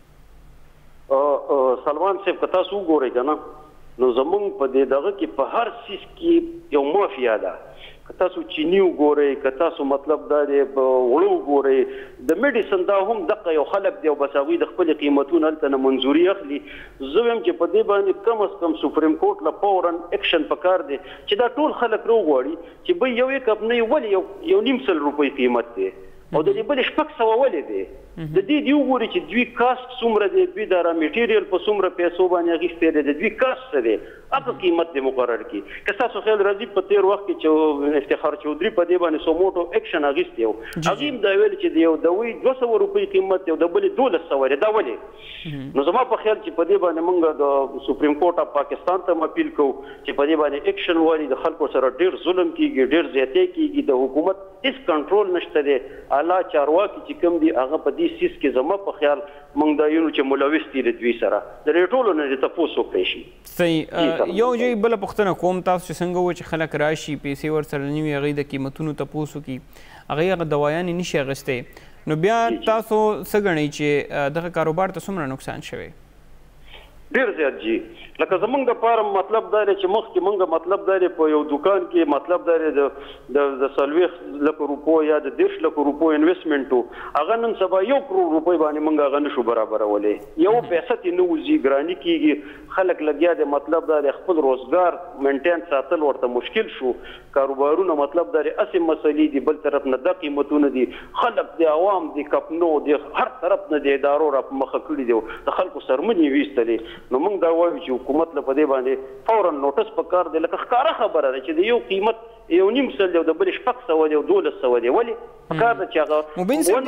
سلمان صاحب که تاسو وګورئ که نه نو زموږ په دې دغه کې په هر څیز کې یو مافیا ده. که تاسو چینی وګورئ که تاسو مطلب دا دی وړه وګورئ د میډیسن دا هم دقه یو خلک دی او بس هغوی د خپلې قیمتونه هلته نه منظوري اخلي. زه وایم چې په دې باندې کم از کم سپریم کورټ له فورن اکشن پکار دی چې دا ټول خلک راوغواړي چې بی یو کمپنۍ ولې یو 900 روپۍ قیمت دی او د دې بلې 600 ولې دی د دې دی وګوري چې دوی کاسټ څومره دی دوی د را میټیریل په څومره پیسو باندې اخیستی دی د دوی کاسټ څه دی هغه قیمت دی مقرر کړي. که ستاسو خیال راځي په تېر وخت کې چې افتخار چودري په دې باندې سوموټو اکشن اخیستی و هغوی هم دا ویل چې د یو دوی 200 روپۍ قیمت دی او د بلې 1200 دی دا ولې؟ نو زما په خیال چې په دې باندې موږ د سپریم کورټ اف پاکستان ته اپیل کوو چې په دې باندې اکشن والي د خلکو سره ډېر ظلم کېږي ډېر زیاتې کېږي د حکومت هېڅ کنټرول نشته دی. اعلی چارواکي چې کوم دي هغه په دې سیس کې زما په خیال موږ دا یو چې ملوث دي د دوی سره د دې ټولو نه دې تپوس وکړی شي. صحیح یو ځای بله پوښتنه کوم تاسو چې څنګه ووایي چې خلک راشي پیسې ورسره نه وي هغوی د قیمتونو تپوس وکړي هغوی هغه دوایانې نشي اخیستی نو بیا تاسو څه ګڼئ چې دغه کاروبار ته څومره نقصان شوی؟ ډېر زیات جي لکه زمونږ دپاره مطلب دا دی چې مخکې مونږ مطلب دا دی په یو دوکان کې مطلب دا دی د 40 لکه روپو یا د 10 لکه روپو انویسټمنټ و هغه نن سبا 1 کروڑ روپۍ باندې مونږ هغه نشو برابرولی یو پیسه ترې نه وځي ګراني کېږي خلک لګیا دی مطلب دا دی خپل روزګار مینټین ساتل ورته مشکل شو کاروبارونه مطلب دا دی هسې مسلې دي بل طرف نه دا قیمتونه دي خلک دی عوام دی کپنو دی هر طرف نه د ادارو را په مخه کړي دي د خلکو سرمنې ویستلې نو موږ دا وایو چې حکومت له په دې باندې فورا نوټس پکار دی لکه ښکاره خبره ده چې د یو قیمت یو نیم سل دی او د بلې 600 دی او 1200 دی ولې پکار ده چې هغه مبین صاحب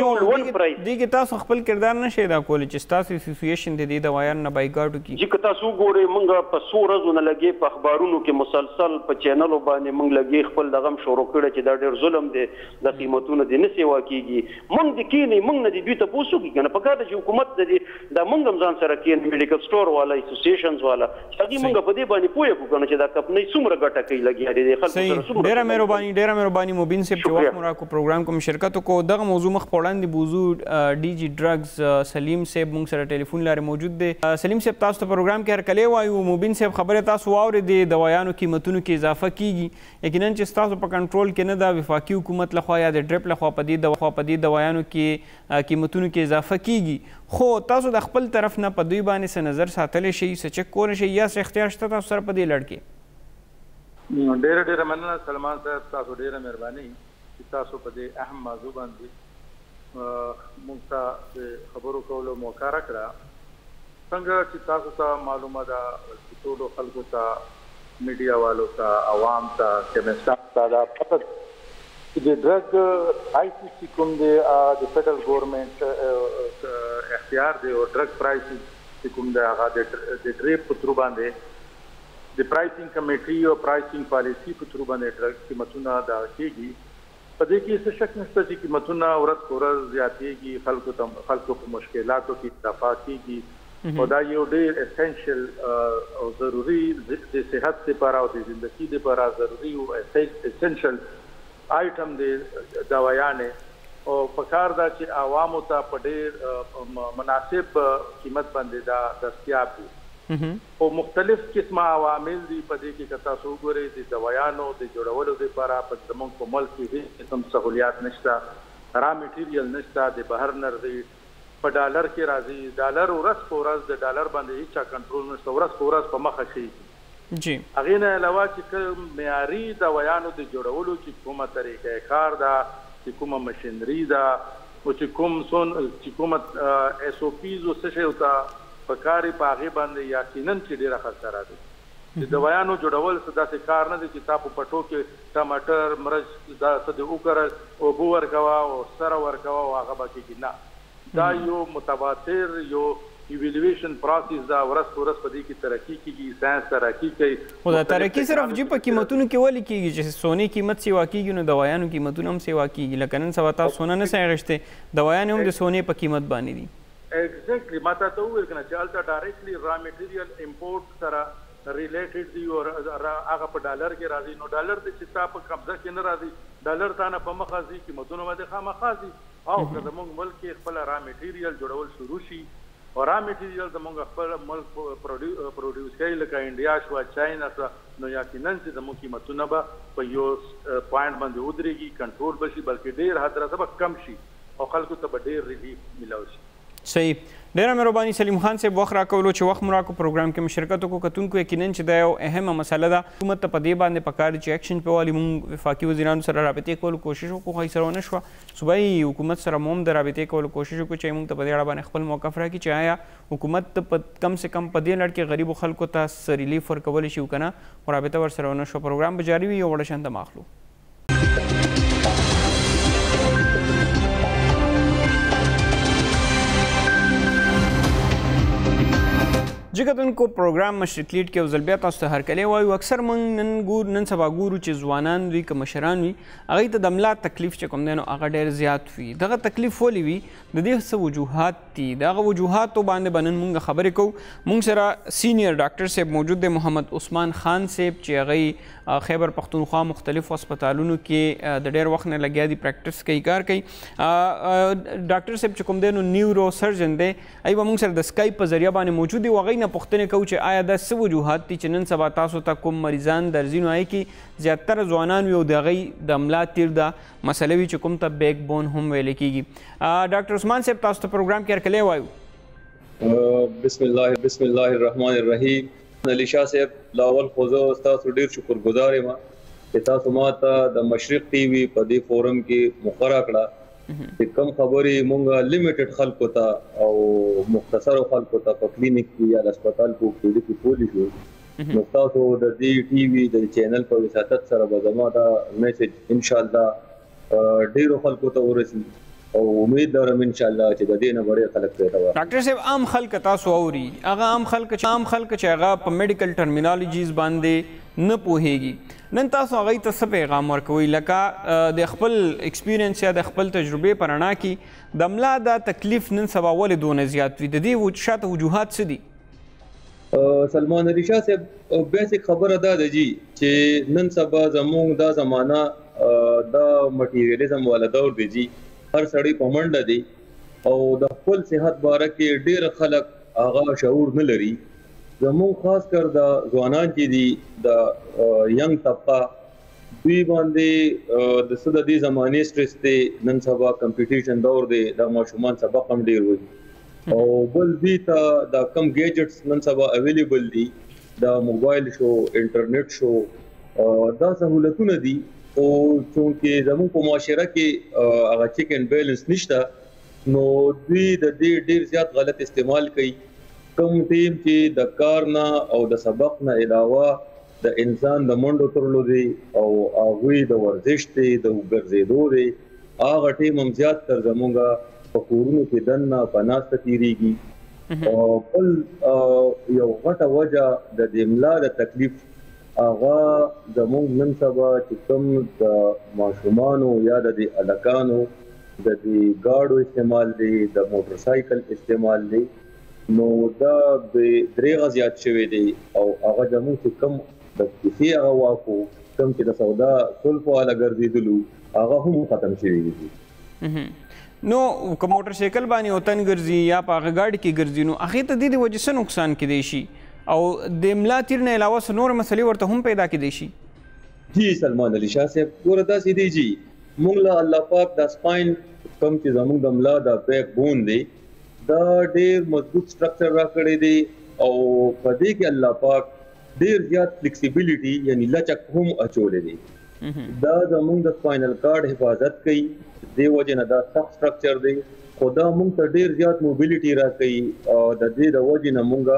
دې کې تاسو خپل کردار نشئ ادا کولی چې ستاسو اسوسییشن د دې دوایانو نه بایکاټ وکړي چې که تاسو وګورئ موږ په څو ورځو نه لګې په اخبارونو کې مسلسل په چینلو باندې موږ لګې خپل دغه هم شروع کړی چې دا ډېر ظلم دی د قیمتونه دې نه سیوا کېږي موږ دې کښېنئ موږ نه دې دوی تپوس وکړي که نه پکار ده چې حکومت د دې دا موږ هم ځان سره کښېنئ میډیکل سټور والا اسوسییشنز والا چې هغوی موږ په دې باندې پوه کړو که نه چې دا کمپنۍ څومره ګټه کوي لګیا دی خلکو سره څومره ډیره مهرباني مبین صاحب چې وخت مو راکړو پروګرام کوم شرکت وکړو دغه موضوع مخ په وړاندې بوزو ډي جي ډرګز سلیم صاحب موږ سره ټلیفون لارې موجود دی سلیم صاحب تاسو ته پروګرام کې هرکلی وایو مبین صاحب خبرې تاسو واورېدې دوایانو قیمتونو کې اضافه کیږي یقینا چې ستاسو په کنټرول کې نه ده وفاقي حکومت لخوا یا د ډریپ لخوا په دې دوایانو کې قیمتونو کې اضافه کیږي خو تاسو د خپل طرف نه په دوی باندې څه نظر ساتلی شئ څه چک کولی شئ یا څه اختیار شته تاسو سره په دې لړ کې ډېره مننه سلمان صاحب تاسو ډېره مهرباني چې تاسو په دې اهم موضوع باندې موږ ته خبرو کولو موقع راکړه څنګه چې تاسو ته معلومه ده چې ټولو خلکو ته میډیا والو ته عوام ته کمیسټان ته دا پته چې د ډرګ پرایسز چې کوم دی د فدرل ګورنمنت اختیار دی او ډرګ پرایسز چې کوم دی هغه د ډریپ په تر باندې د پرایسینګ کمیټي او پرایسینګ پالیسی په تر باندې ډرګ قیمتونه دا کېږي. په دې کې څه شک نشته چې قیمتونه ورځ په ورځ زیاتېږي، خلکو په مشکلاتو کې اضافه کېږي او دا یو ډېر اسینشل او ضروري د صحت لپاره او د ژوندۍ لپاره ضروري او اسینشل آیټم دی دوايانې او پکار دا چې عوامو ته په ډېر مناسب قیمت باندې دا دستیاب وي. او مختلف قسمه عوامل دي په دې کې که تاسو وګورئ د دوايانو د جوړولو لپاره په زموږ په ملک کې هیڅ قسم سہولیات نشته، را میټیریل نشته، د بهر نه راځي، په ډالر کې راځي، ډالر ورځ په ورځ د ډالر باندې هیڅ کنټرول نشته، ورځ په ورځ په مخه شي. جی هغې نه علاوه چې کوم معیاري دوايانو د جوړولو چې کومه طریقه کار ده، چې کومه مشینري ده او چې کومه ایس او پیز او څه شی ورته پکاري په هغې باندې یقیناً چې ډېره خرڅه راځي. د دوايانو جوړول څه داسې کار نه دی چې تا په پټو کې ټماټر مرچ دا څه دې وکړه اوبه ورکوه او سره ورکوه او هغه به کېږي. نه، دا یو متواتر یو ایویلویشن پروسیس دا، ورځ په ورځ په دې کې ترقي کېږي، ساینس ترقي کوي. خو دا ترقي صرف جی په قیمتونو کې ولې کېږي چې سونې قیمت سیوا کېږي نو دوايانو قیمتونه هم سیوا کېږي. لکه نن سبا تاسو سونه نه سئ اخیستی، دوايانې هم د سونې په قیمت باندې دي. ایگزیکټلی ما ته وویل کنه چې هلته ډایرکټلی را میټیریل امپورټ سره ریلیټډ دي او هغه په ډالر کې راځي. نو ډالر د چې تا په قبضه کې نه راځي، ډالر تا نه په مخه ځي، قیمتونه باندې خامخا ځي. او که زموږ ملک کې خپل را میټیریل جوړول شروع شي او را میټیریل زموږ خپل ملک پروډیوس کوي لکه انډیا شو، چاینا شو، نو یقینا چې زموږ قیمتونه به په یو پوینټ باندې ودرېږي، کنټرول به شي، بلکې ډېر حد راځه به کم شي او خلکو ته به ډېر ریلیف ملاو شي. صحیح. ډیره مهرباني سلیم خان صاحب، وخت راکولو چې وخت مو راکړو پروګرام کې مشرکت وکړو. کتونکو یقینا چې دا یو اهمه مسله ده، حکومت ته په دې باندې پکار چې ایکشن پې والي. موږ وفاقي وزیرانو سره رابطې کولو کوشش وکړو، خو هیڅ سره ونه شوه. صوبایي حکومت سره مو هم د رابطې کولو کوشش وکړو چې موږ ته په دې اړه باندې خپل موقف راکړي چې آیا حکومت ته کم سے کم په دې لړ کې غریبو خلکو ته څه ریلیف ورکولی شي که نه، خو رابطه ورسره ونه شوه. پروګرام به جاري وي، یو وړه شان دم اخلو. جګتونکو پروګرام مشرق لیډ کې یو ځل بیا تاسو ته هرکلی وایو. اکثر موږ نن سبا ګورو چې ځوانان وي که مشران وي، هغوی ته د ملا تکلیف چې کوم دی نو هغه ډېر زیات وي. دغه تکلیف ولې وي؟ د دې څه وجوهات دي، د هغه وجوهاتو باندې به نن موږ خبرې کوو. موږ سره سینیر ډاکټر صاحب موجود دی، محمد عثمان خان صاحب، چې هغوی خیبر پښتونخوا مختلفو هسپتالونو کې د ډېر وخت نه لګیا دي، پریکټس کوي، کار کوي. ډاکټر صاحب چې کوم دی نو نیورو سرجن دی، هغوی به موږ سره د سکایپ په ذریعه باندې موجود دي. هغوی پوښتنې کوو چې آیا دا څه وجوهات دي چې نن سبا تاسو ته کوم مریضان درځي نو هغې کې زیاتره ځوانان وي او د هغوی د ملا تیر دا مسله وي چې کوم ته بیک بون هم ویلی کېږي. ډاکټر عثمان صاحب، تاسو ته پروګرام کې هرکلی وایو. بسم الله الرحمن الرحیم. علي شاه صاحب، لاول خو زه ستاسو ډېر شکرګزار یم چې تاسو ما ته د مشرق ټي وي په دې فورم کې مقرره کړه چې کوم خبرې مونږ لیمیټډ خلکو ته او مختصرو خلکو ته په کلینیک کې یا هسپتال کې کولی شو. نو تاسو د دې ټي وي د چینل په وساتت سره به زما دا میسج انشاءالله ډېرو خلکو ته ورسي او امید لرم انشاءالله چې د دې نه ډېر خلک پیدا وي. ډاکټر صاحب، عام خلک تاسو اوري، هغه عام خلک چې هغه په میډیکل ټرمینالوجیز باندې نه پوهیږي، نن تاسو هغوی ته څه پیغام ورکوئ؟ لکه د خپل ایکسپیرینس یا د خپل تجربې په رڼا کې د ملا دا تکلیف نن سبا ولې دونه زیات وي؟ د دې شاته وجوهات څه دي؟ سلمان علي شاه صاحب، بیسیک خبره دا ده جی چې نن سبا زموږ دا زمانہ دا مټیریالیزم والا دور دی جی. هر سړی په منډه دی او د خپل صحت باره کې ډېر خلک هغه شعور نه لري. زموږ خاص کر د ځوانان چې دي د ینګ طبقه، دوی باندې د څه د دې زمانې سټرس دی. نن سبا کمپټیشن دور دی، د ماشومان سبق هم ډېر وي او بل دوی ته دا کم ګیجټس نن سبا اویلیبل دي، د موبایل شو، انټرنیټ شو، دا سهولتونه دي. او چونکې زموږ په معاشره کې هغه چیک اینډ بیلنس نشته، نو دوی د دې ډېر زیات غلط استعمال کوي. کوم ټیم چې د کار نه او د سبق نه علاوه د انسان د منډو ترلو دی او هغوی د ورزش دی د ګرځېدو دی هغه ټیم هم زیات تر زمونږ په کورونو کې دننه په ناسته تېرېږي او بل یو غټه وجه د دې ملا د تکلیف هغه زمونږ نن سبا چې کوم د ماشومانو یا د دې هلکانو د دې ګاډو استعمال دی د موټر سایکل استعمال دی نو دا درېغه زیات شوی دی او هغه زمونږ چې کوم د کیسې هغه واکو کوم چې د سودا سلفو والا ګرځېدلو هغه هم ختم شوي دي نو که موټر سایکل باندې وطن ګرځي یا په هغه ګاډي کې ګرځي نو هغې ته دې د وجې څه نقصان کیدی شي او د ملا تیر نه علاوه څه نور مسلې ورته هم پیدا کیدی شي جی سلمان علي شاه صاحب ګوره داسې دی جی موږ له الله پاک د سپاین کوم چې زموږ د ملا د بیک بون دی دا ډېر مضبوط سټرکچر راکړی دی او په دې کې الله پاک ډېر زیات فلیکسیبিলিټي یعنی لچک هم اچولی دی دا زموږ د سپاینل کارډ حفاظت کوي دې وجې نه دا سخت سټرکچر دی خو دا موږ ته ډېر زیات موبیلیټي راکوي او د دې د وجې نه موږ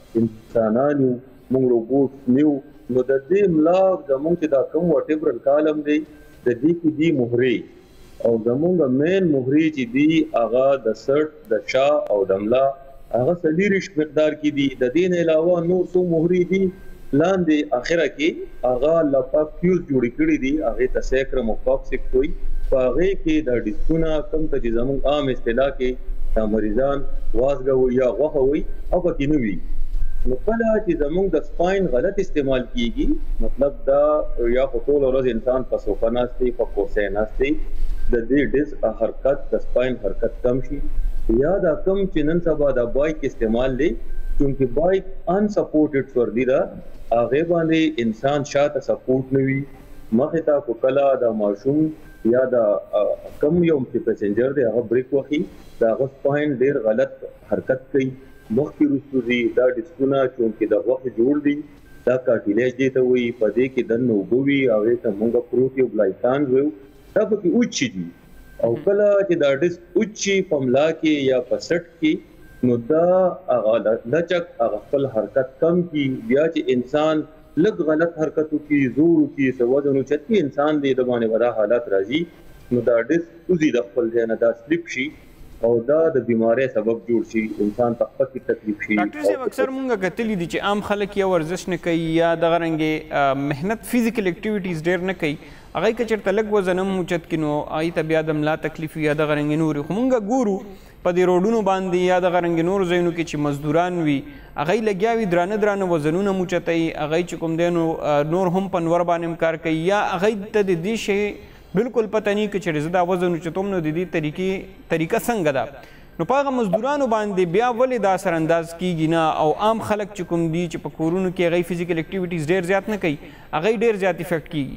انسانان یو موږ روبوټ نیو نو د دې ملا زموږ چې دا کوم ورټیبرل کالم دی د دې کې دی مهرې او زموږ مین مهرې چې دی هغه د سر د شا او د ملا هغه 40 مقدار کې دي د دې نه علاوه نور څو مهرې دي لاندې اخره کې هغه لپاک فیوز جوړ کړی دي هغه ته سیکرم او کاکسیک کوي په هغه کې د ډیسکونه کم ته زموږ عام اصطلاح کې د مریضان وازګه یا غوښه وي او پکې نه وي نو کله چې زموږ د سپاین غلط استعمال کیږي مطلب دا یا په ټول ورځ انسان په سوفا ناستي په کرسۍ ناستي د دې ډیسک حرکت د سپاین حرکت کم شي یا دا کم چې نن سبا د بایک استعمال دی چونکه بایک ان سپورټډ فور دی دا هغه باندې انسان شاته سپورټ نوي مخه تا کو کلا د ماشوم یا د کم یو پسنجر دی هغه بریک وخی دا سپاین ډیر غلط حرکت کوي مخکې رسوزي دا ډیسکونه چونکه د وخت جوړ دی دا کارټیلیج دی ته وي پدې کې دنه وګوي هغه ته موږ پروټیوبلایکان وو دا پکې اوچي دي او کله چې دا ډیسک اوچي پملا کې یا پسټ کې نو دا هغه لچک هغه خپل حرکت کم کی بیا چې انسان لږ غلط حرکتو کې زور کې سوادونو چتی انسان دې د باندې ودا حالات راځي نو دا ډیسک اوزي د خپل ځای نه دا سلیپ شي او دا د بیماری سبب جوړ شي انسان ته پکې تکلیف شي ډاکټر صاحب اکثر مونږ کتلی دي چې عام خلک یا ورزش نه کوي یا دغه رنګه مهنت فزیکل اکټیویټیز ډیر نه کوي هغه کچرته لږ وزن هم اوچت کینو آی ته بیا د ملا تکلیف یا دغه رنګ نور خو مونږ ګورو په دې روډونو باندې یا دغه رنګ نور ځایونو کې چې مزدوران وي هغه لګیا وي درانه وزنونه موچتای هغه چې کوم دینو نور هم پنور باندې کار کوي یا هغه ته د دې شی بالکل پته نه کې چې زدا وزن چتوم نو د دې طریقه څنګه ده نو پاغه مزدورانو باندې بیا ولې دا اثر انداز کیږي نه او عام خلک چې کوم دي چې په کورونو کې غي فزیکل اکټیویټیز ډیر زیات نه کوي هغه ډیر زیات افیکټ کیږي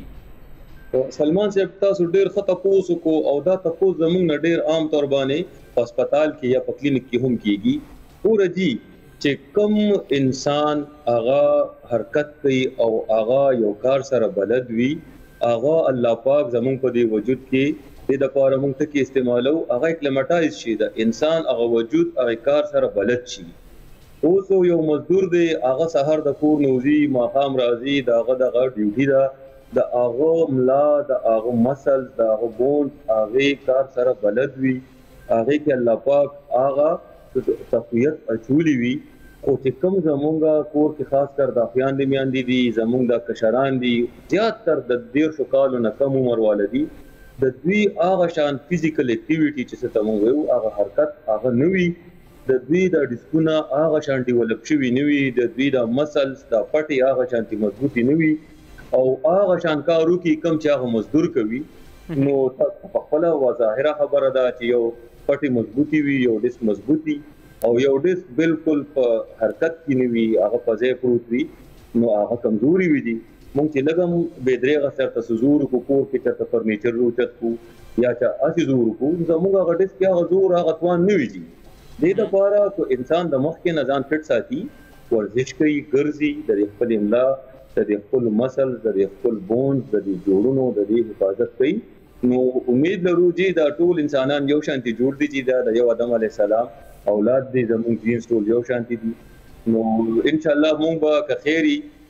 سلمان صاحب تاسو ډیر خطا پوسو کو او دا تاسو زموږ نه ډیر عام تور باندې هسپتال کې یا په کلینیک کې هم کیږي پورا جی چې کم انسان هغه حرکت کوي او هغه یو کار سره بلد وي هغه الله پاک زموږ په دې وجود کې د لپاره موږ ته کې استعمالو هغه اکلیماټایز شي دا انسان هغه وجود هغه کار سره بلد شي اوس یو مزدور دی هغه سحر د کور نوزي ماقام راځي داغه ډیوټي دا د هغه ملا د هغه مسل د هغه بون هغه کار سره بلد وي هغه کې الله پاک هغه تقویت اچولی وي خو چې کوم زمونږه کور کې خاص کر د افیان دي میاندې دي زمونږ د کشران دي زیات تر د 150 کالو نه کم عمر والدي د دوی هغه شان فزیکل اکټیویټي چې څه تمو وو هغه حرکت هغه نوي د دوی د ډیسکونه هغه شان ډیولپ شوی نوي د دوی د مسلز د پټي هغه شان مضبوطی نوي او هغه شان کارو کې کم چې هغه مزدور کوي نو په خپل ظاهره خبره ده چې یو پټي مضبوطی وي یو ډیسک مضبوطی او یو ډیسک بالکل په حرکت کې نوي هغه په ځای پروت وي نو هغه کمزوري وي دي مونږ چې لګم به درېغه سره تسزور کو کور کې چې فرنیچر روچت کو یا چې اسی زور کو زموږ هغه ډیسک هغه زور هغه توان نه وي دي د دې لپاره کو انسان د مخ کې نظام فټ ساتي ورزش کوي ګرځي د خپل املا د خپل مسل د خپل بون د جوړونو د حفاظت کوي نو امید لرو چې دا ټول انسانان یو شانتي جوړ دي چې دا یو آدم علی السلام اولاد دي زموږ جینز ټول یو شانتي دي نو ان شاء الله مونږ به که خیری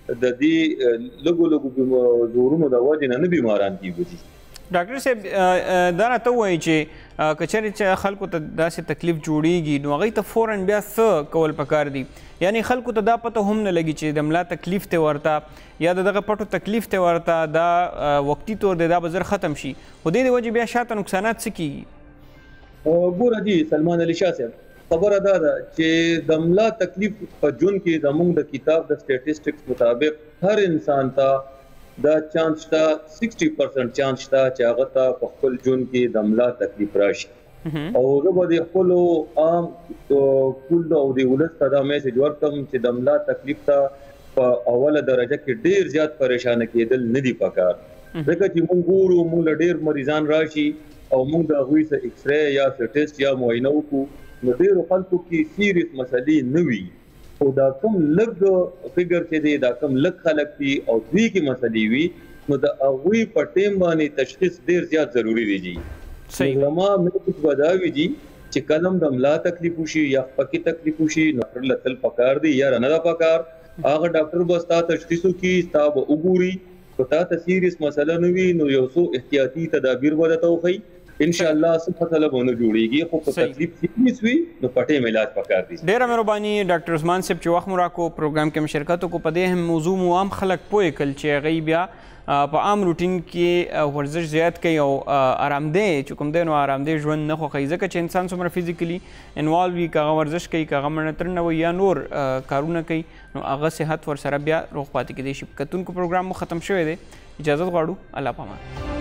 د دې لږو زورونو د وجې نه بیماران کیږي. ډاکټر صاحب دا راته ووایي چې که چېرې خلکو ته داسې تکلیف جوړیږي نو هغوی ته فوراً بیا څه کول پکار دي؟ یعنی خلکو ته دا پته هم نه لګي چې د ملا تکلیف ته ورته یا د دغه پټو تکلیف ته ورته دا وقتي طور دی دا به زر ختم شي خو دې د وجې بیا شاته نقصانات څه کیږي؟ ګوره جي سلمان علي شاه صاحب خبره دا ده چې د ملا تکلیف په ژوند کې زموږ د کتاب د سټیټسټکس مطابق هر انسان ته دا چانس شته 60% چانس شته چې هغه ته په خپل ژوند کې د ملا تکلیف راشي او زه به د خپلو عام کل او د ولس ته دا میسج ورکړم چې د ملا تکلیف ته په اوله درجه کې ډیر زیات پریشانه کېدل نه دي پکار ځکه چې موږ ګورو موږ له ډیر مریضان راشي او موږ د هغوی څه ایکس رے یا څه ټیسټ یا معاینه وکړو نو ډیرو خلکو کې سیریس مسلې نه وي او دا کوم لږ فګر چې دی دا کوم لږ خلک دي او دوی کې مسلې وي نو د هغوی په ټیم باندې تشخیص ډیر زیات ضروری دی جی. زما مې دا وی دي چې کلم د ملا تکلیف وشي یا پکې تکلیف وشي نو ډاکټر لتل پکار دی یا نه دا پکار هغه ډاکټر به ستا تشخیص وکړي ستا به وګوري که تا ته سیریس مسله نه وي نو یو څو احتیاطي تدابیر به درته وښیي ان شاء الله څه مسله به نه جوړیږي خو په تکلیف سیریس وي نو په ټیم علاج پکار دی. ډیره مهرباني ډاکټر عثمان صاحب چې وخت مو راکړو پروګرام کې شرکت وکړو په دې هم موضوع مو عام خلک پوه کړل چې هغوی بیا په عام روټین کې ورزش زیات کوي او آرامدی چې کوم دی نو آرامدی ژوند نه خوښوي ځکه چې انسان څومره فزیکلي انوالو وي که هغه ورزش کوي که هغه منترنه وي یا نور کارونه کوي نو هغه صحت ورسره بیا روغ پاتې کیدی شي. کتونکو پروګرام مو ختم شوی دی اجازت غواړو الله پامان.